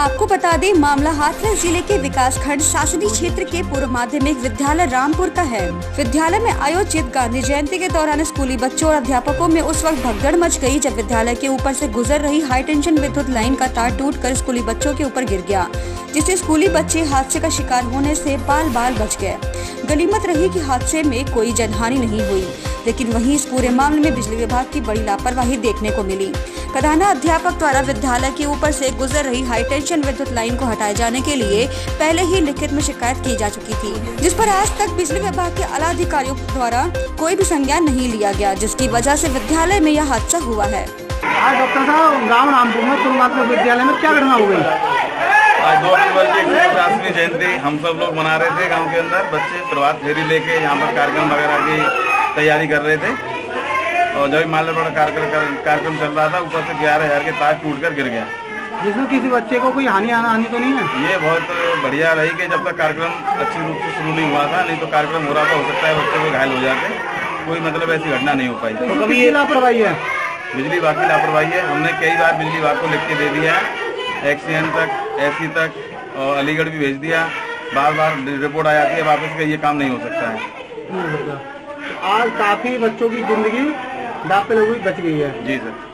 आपको बता दें, मामला हाथरस जिले के विकासखंड शासकीय क्षेत्र के पूर्व माध्यमिक विद्यालय रामपुर का है। विद्यालय में आयोजित गांधी जयंती के दौरान स्कूली बच्चों और अध्यापकों में उस वक्त भगदड़ मच गई जब विद्यालय के ऊपर से गुजर रही हाई टेंशन विद्युत लाइन का तार टूटकर स्कूली बच्चों के ऊपर गिर गया, जिससे स्कूली बच्चे हादसे का शिकार होने से बाल बाल बच गए। गनीमत रही कि हादसे में कोई जनहानि नहीं हुई, लेकिन वहीं इस पूरे मामले में बिजली विभाग की बड़ी लापरवाही देखने को मिली। प्रधान अध्यापक द्वारा विद्यालय के ऊपर से गुजर रही हाई टेंशन विद्युत लाइन को हटाए जाने के लिए पहले ही लिखित में शिकायत की जा चुकी थी, जिस पर आज तक बिजली विभाग के आला अधिकारियों द्वारा कोई भी संज्ञान नहीं लिया गया, जिसकी वजह से विद्यालय में यह हादसा हुआ है। आज डॉक्टर साहब गाँव रामपुर में पूर्व माध्यमिक विद्यालय में क्या घटना हो गई? आज 2 अक्टूबर की शासकीय जयंती हम सब लोग मना रहे थे। गांव के अंदर बच्चे प्रभात फेरी लेके यहाँ पर कार्यक्रम वगैरह की तैयारी कर रहे थे और जब माल्य बड़ा कार्यक्रम चल रहा था, ऊपर से 11,000 के तार टूटकर गिर गया, जिसमें किसी बच्चे को कोई हानि तो नहीं है। ये बहुत बढ़िया रही कि जब तक कार्यक्रम अच्छी रूप से शुरू नहीं हुआ था, नहीं तो कार्यक्रम हो रहा था, हो सकता है बच्चे को घायल हो जाते, कोई मतलब ऐसी घटना नहीं हो पाई। तो कभी ये लापरवाही है, बिजली विभाग की लापरवाही है। हमने कई बार बिजली विभाग को लिख के दे दिया है, एक्सीएन तक, एसी तक और अलीगढ़ भी भेज दिया, बार बार रिपोर्ट आ जाती है वापस कि ये काम नहीं हो सकता है। आज काफी बच्चों की जिंदगी दांव पे लगी हुई बच गई है। जी सर।